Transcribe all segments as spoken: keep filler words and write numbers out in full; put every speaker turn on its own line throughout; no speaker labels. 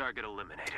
Target eliminated.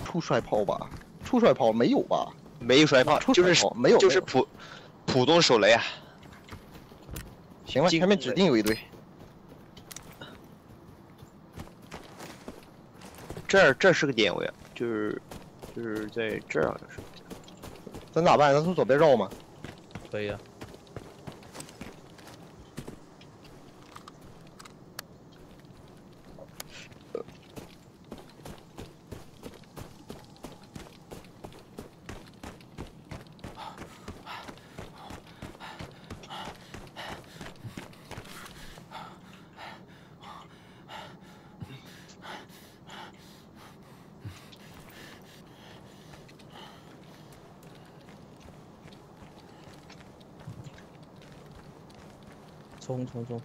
出摔炮吧？出摔炮没有吧？
没有摔炮，就是
没有，
就是普普通手雷啊。
行了，前面指定有一堆。
这儿这是个点位啊，就是就是在这儿好像是。
咱咋办？咱从左边绕吗？
可以啊。 冲冲冲！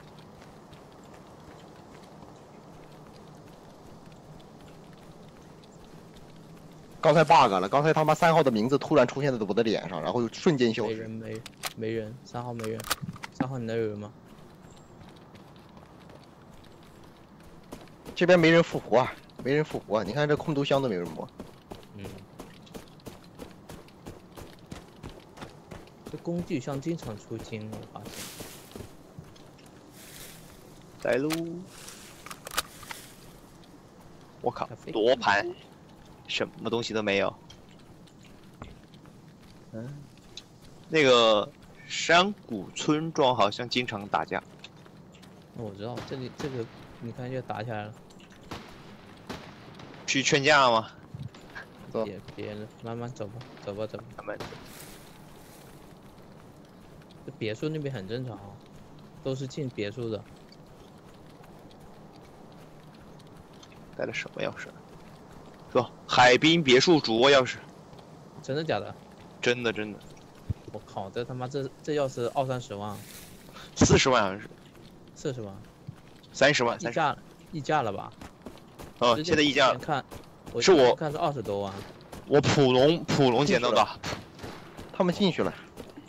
刚才 bug 了，刚才他妈三号的名字突然出现在我的脸上，然后瞬间消失。
没人没没人，三号没人，三号你那有人吗？
这边没人复活啊，没人复活啊！你看这空投箱都没人摸。
嗯。这工具箱经常出金，我发现。
来喽！我靠，罗盘，什么东西都没有。嗯，那个山谷村庄好像经常打架。
那我知道，这里这个你看又打起来了。
去劝架吗？
别别了，慢慢走吧，走吧走吧，
慢慢走。
这别墅那边很正常，都是进别墅的。
带了什么钥匙？说海滨别墅主卧钥匙。
真的假的？
真的真的。
我靠，这他妈这这钥匙二三十万。
四十万好像是。
四十万。
三十万。
溢价溢价了吧？
哦，现在溢价。
看，我
是我
看是二十多万。
我普龙普龙捡到的。
他们进去了。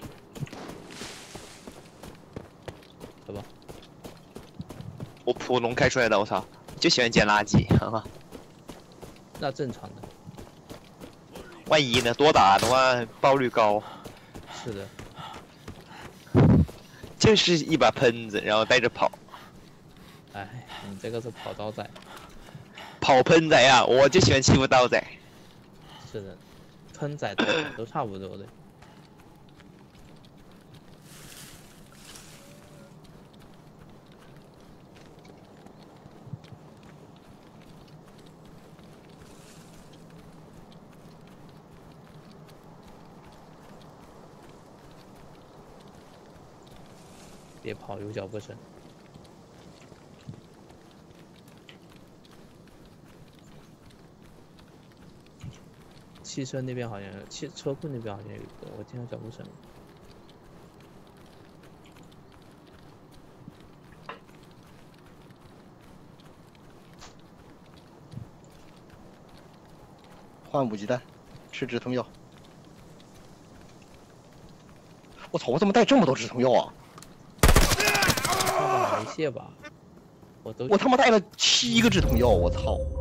走吧。
我普龙开出来的，我操！ 就喜欢捡垃圾，哈哈。
那正常的。
万一呢？多打的话，爆率高。
是的。
就是一把喷子，然后带着跑。
哎，你这个是跑刀仔。
跑喷仔啊！我就喜欢欺负刀仔。
是的，喷仔都差不多的。 别跑，有脚步声。汽车那边好像有，汽车库那边好像有一个，我听到脚步声了。
换五鸡蛋，吃止痛药。我操！我怎么带这么多止痛药啊？
他把没卸吧，我都
我他妈带了七个止痛药，我操！